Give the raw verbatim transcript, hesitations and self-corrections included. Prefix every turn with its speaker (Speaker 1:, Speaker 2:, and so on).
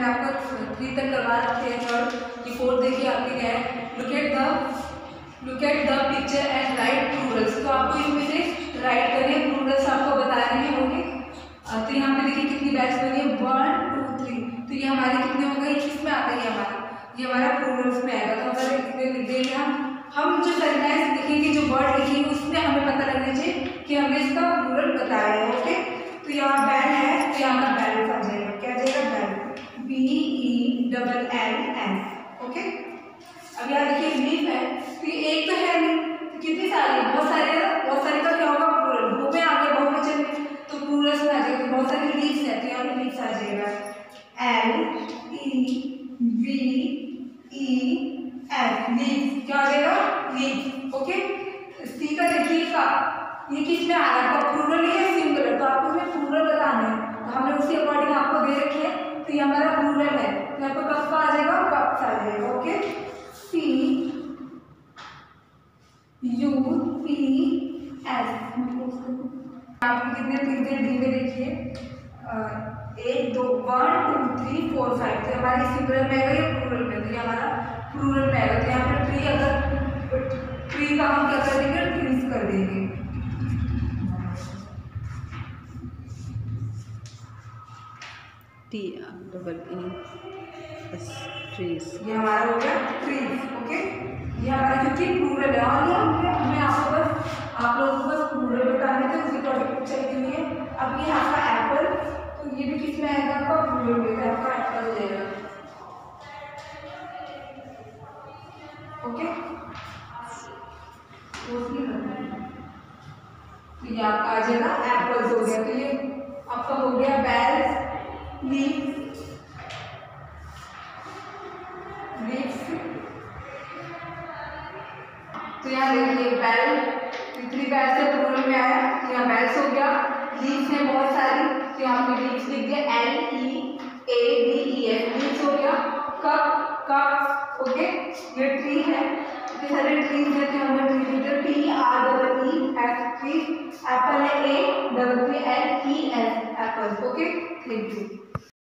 Speaker 1: मैंने आपको थ्री तक करवा रखे हैं, थर्ड ये फोर्थ देखिए आपके क्या है, look at the look at the picture and write plurals. तो आपको इनमें से राइट करने प्लूरल्स आपको बताने होंगे। तो यहाँ पे देखिए कितनी बैच बनी है, वन टू थ्री। तो ये हमारे कितने हो गए, किस में आता है, ये हमारा ये हमारा प्लूरल्स में आएगा। तो हमारे कितने लिख देंगे हम हम जो सेंटेंस लिखेंगे, जो वर्ड लिखेंगे उसमें हमें पता लगना चाहिए कि हमने इसका प्लूरल बताया है। ओके, तो यहाँ बैल है तो यहाँ का बैल आ जाएगा, क्या आ जाएगा, bell, B E double L N. Okay, अब यहाँ देखिए लीफ है, तो ये एक तो है नहीं, तो कितनी सारी, बहुत सारे बहुत सारे का क्या होगा, प्लूरल, बहु में आ गया, बहुवचन में, तो प्लूरल्स में आ जाएगा। बहुत सारी लीव्स है तो यहाँ पे लीव्स आ जाएगा, L E V E F, leaves, क्या आ जाएगा, लीव्स। ओके, सी का देखिए का ये किस में आ रहा है, आपका प्लूरल है सिंगुलर, तो आपको इसमें प्लूरल बताना है, तो हमने उसी अकॉर्डिंग आपको दे रखे हैं। तो ये हमारा प्लूरल है, तो यहाँ पर कप आ जाएगा, कप्स आ जाएगा। Okay, C U P S, आपके कितने तीन डी में देखिए, एक दो one two three four five, तो हमारे सिंगुलर में आएगा या प्लूरल में, तो ये हमारा प्लूरल में आएगा। तो यहाँ पर ट्री, अगर ट्री का हम क्या कर देंगे, ट्रीज कर देंगे।
Speaker 2: T double E S, trees,
Speaker 1: ये हमारा हो गया ट्रीज। ओके, ये हमारा क्योंकि प्लूरल है, और ये हमें आपको बस आप लोगों को बस प्लूरल बताने थे उसी टॉपिक पिक्चर के लिए। अब ये आपका एप्पल, तो ये भी किस में आएगा, आपका प्लूरल में, आपका एप्पल हो जाएगा। ओके, तो ये आपका आ जाएगा एप्पल्स हो गया। तो ये आपका हो गया बेल्स, लीव्स, लीव्स। तो यहाँ देखिए बेल, थ्री बेल से प्लूरल में आया, तो यहाँ बेल्स हो गया। लीव्स है बहुत सारी, तो यहाँ पे लीव्स लिख दिया, L E A D E S, leaves हो गया। कप, कप, ओके, ये ट्री है, इतने सारे ट्रीज है, तो हमने ट्री लिख दिया, T R double E F, tree. Apple है, A double P L E S, apple. Okay, thank you.